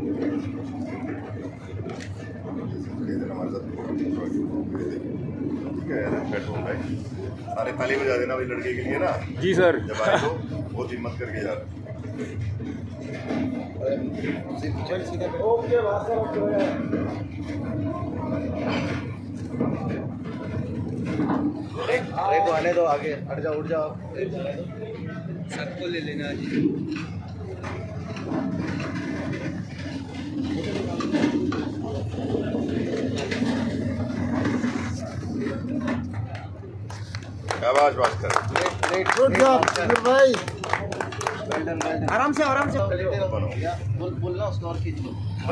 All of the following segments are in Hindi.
हमारे साथ ठीक है यार, पेट्रोल भाई सारे ताली बजा देना भाई लड़के के लिए ना। जी सर। जब आए तो बहुत हिम्मत करके जा रहे। अरे को आने दो, आगे हट जाओ, उठ जाओ, सबको ले लेना जी। शाबाश भास्कर। गुड जॉब भाई। आराम से आराम से बोलना उसको और खींच लो।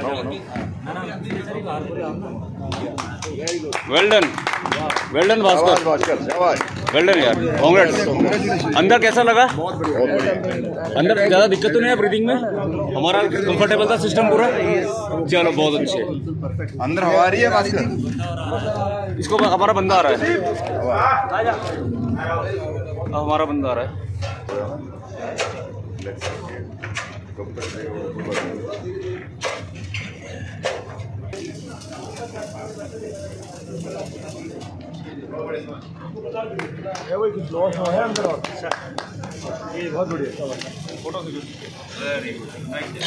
वेल डन शाबाश भास्कर, भास्कर, शाबाश। वेल डन यार, कांग्रेट्स। अंदर कैसा लगा? बहुत बढ़िया। अंदर ज़्यादा दिक्कत तो नहीं है ब्रीदिंग में? हमारा कंफर्टेबल था सिस्टम पूरा? चलो बहुत अच्छे। अंदर हवा आ रही है भास्कर। इसको हमारा बंदा आ रहा है, हमारा बंदा आ रहा है। ये बहुत बढ़िया photo very good, thank you.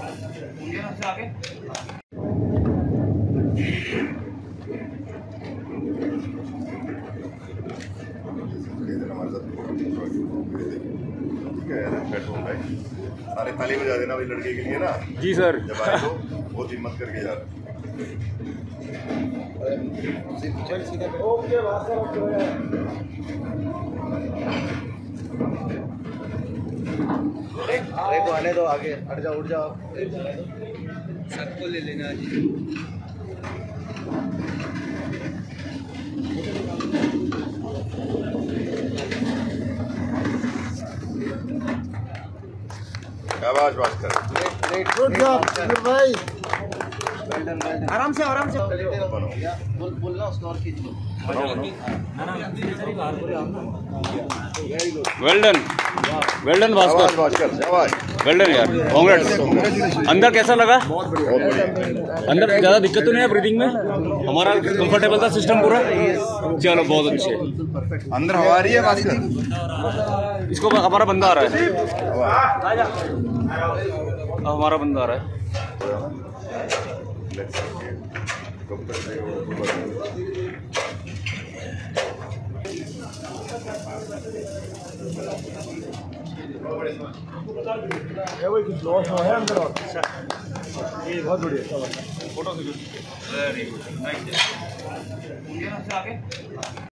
हमारे साथ ठीक है यार, पेट्रोल भाई सारे ताली बजा देना भाई लड़के के लिए ना। जी सर। जब आए तो बहुत हिम्मत करके जा रहे। अरे को आने दो, आगे हट जाओ, उठ जाओ, सबको ले लेना जी। शाबाश भास्कर। गुड जॉब भाई। आराम से आराम से बोलना उसको और खींच लो। वेल डन शाबाश भास्कर, भास्कर, शाबाश। वेल डन यार, कांग्रेट्स। अंदर कैसा लगा? बहुत बढ़िया। अंदर ज़्यादा दिक्कत तो नहीं है ब्रीदिंग में? हमारा कंफर्टेबल था सिस्टम पूरा? चलो बहुत अच्छे। अंदर हवा आ रही है भास्कर। इसको हमारा बंदा आ रहा है, हमारा बंदा आ रहा है। ये बहुत बढ़िया photo very good, thank you.